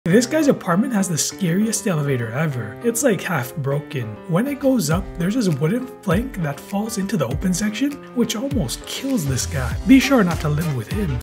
This guy's apartment has the scariest elevator ever. It's like half broken. When it goes up, there's this wooden plank that falls into the open section, which almost kills this guy. Be sure not to live with him.